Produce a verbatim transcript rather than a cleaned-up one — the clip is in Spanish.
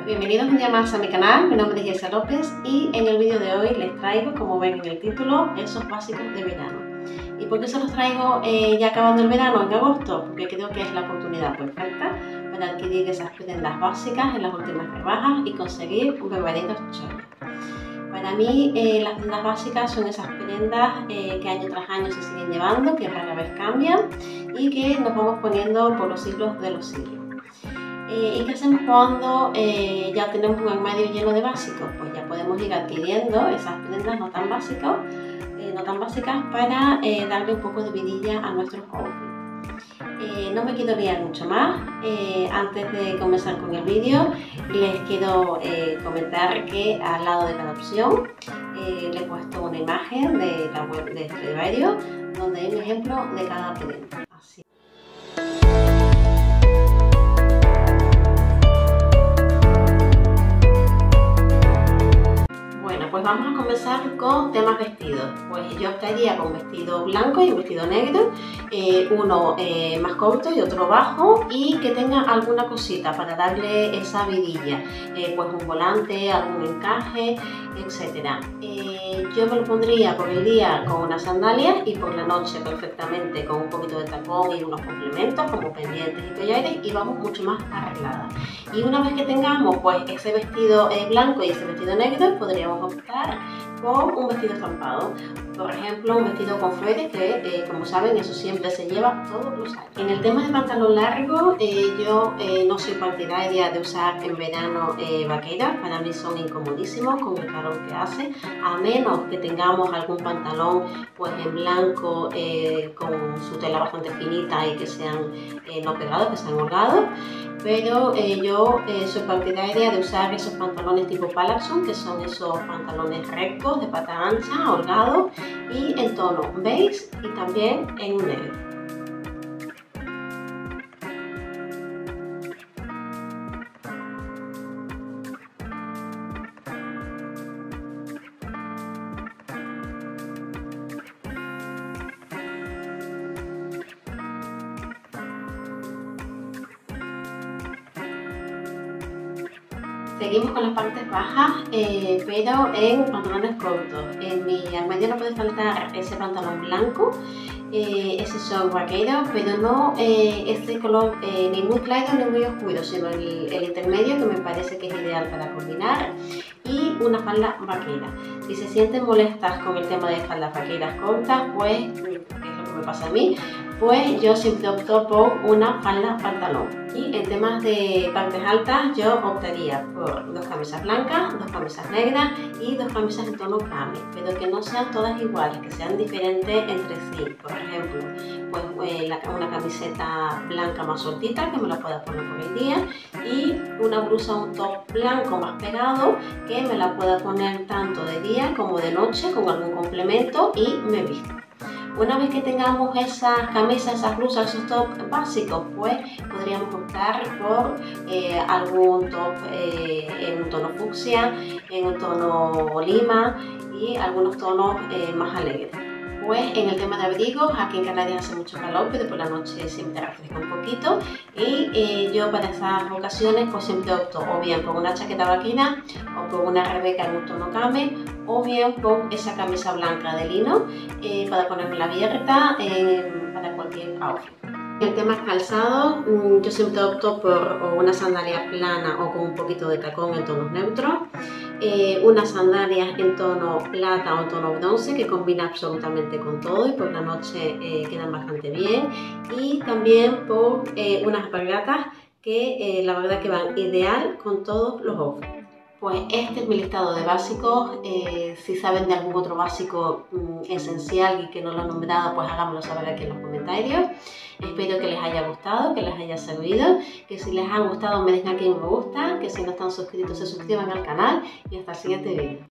Bienvenidos un día más a mi canal, mi nombre es Jessica López y en el vídeo de hoy les traigo, como ven en el título, esos básicos de verano. ¿Y por qué se los traigo eh, ya acabando el verano, en agosto? Porque creo que es la oportunidad perfecta para adquirir esas prendas básicas en las últimas rebajas y conseguir un verdadero chollo. Para mí eh, las prendas básicas son esas prendas eh, que año tras año se siguen llevando, que rara vez cambian y que nos vamos poniendo por los siglos de los siglos. Eh, ¿Y qué hacemos cuando eh, ya tenemos un armario lleno de básicos? Pues ya podemos ir adquiriendo esas prendas no tan básicas, eh, no tan básicas para eh, darle un poco de vidilla a nuestros outfits. Eh, no me quiero liar mucho más. Eh, antes de comenzar con el vídeo les quiero eh, comentar que al lado de cada opción eh, les he puesto una imagen de la web de Stradivarius donde hay un ejemplo de cada prenda. Así. Pues vamos a comenzar con temas vestidos. Pues yo optaría con vestido blanco y un vestido negro, eh, uno eh, más corto y otro bajo y que tenga alguna cosita para darle esa vidilla, eh, pues un volante, algún encaje, etcétera. Eh, yo me lo pondría por el día con unas sandalias y por la noche perfectamente con un poquito de tacón y unos complementos como pendientes y collares y vamos mucho más arregladas. Y una vez que tengamos pues ese vestido eh, blanco y ese vestido negro, podríamos optar con un vestido estampado, por ejemplo un vestido con flores que eh, como saben eso siempre se lleva todos los años. En el tema de pantalón largo eh, yo eh, no soy partidaria de usar en verano eh, vaqueras, para mí son incomodísimos con el calor que hace, a menos que tengamos algún pantalón pues en blanco eh, con su tela bastante finita y que sean eh, no pegados, que sean holgados. Pero eh, yo eh, soy partidaria de usar esos pantalones tipo Palaxon, que son esos pantalones rectos, de pata ancha, holgados y en tono beige y también en negro. Seguimos con las partes bajas, eh, pero en pantalones cortos. En mi armario no puede faltar ese pantalón blanco, eh, ese short vaquero, pero no eh, este color eh, ni muy claro ni muy oscuro, sino el, el intermedio que me parece que es ideal para combinar, y una falda vaquera. Si se sienten molestas con el tema de faldas vaqueras cortas, pues es lo que me pasa a mí, pues yo siempre opto por una falda pantalón. Y en temas de partes altas yo optaría por dos camisas blancas, dos camisas negras y dos camisas en tono cami, pero que no sean todas iguales, que sean diferentes entre sí. Por ejemplo, pues eh, la, una camiseta blanca más soltita que me la pueda poner por el día y una blusa, un top blanco más pegado que me la pueda poner tanto de día como de noche con algún complemento y me visto. Una vez que tengamos esas camisas, esas blusas, esos tops básicos, pues podríamos optar por eh, algún top eh, en un tono fucsia, en un tono lima y algunos tonos eh, más alegres. Pues en el tema de abrigos, aquí en Canarias hace mucho calor, pero por la noche siempre refresca un poquito y eh, yo para esas ocasiones pues siempre opto o bien por una chaqueta vaquera o por una rebeca en un tono cami o bien por esa camisa blanca de lino eh, para ponérmela abierta eh, para cualquier outfit. En el tema calzado, yo siempre opto por una sandalia plana o con un poquito de tacón en tonos neutros, eh, unas sandalias en tono plata o tono bronce que combina absolutamente con todo y por la noche eh, quedan bastante bien, y también por eh, unas alpargatas que eh, la verdad que van ideal con todos los outfits. Pues este es mi listado de básicos. Eh, si saben de algún otro básico mmm, esencial y que no lo he nombrado, pues háganmelo saber aquí en los comentarios. Espero que les haya gustado, que les haya servido, que si les ha gustado me dejen aquí un me gusta, que si no están suscritos se suscriban al canal y hasta el siguiente vídeo.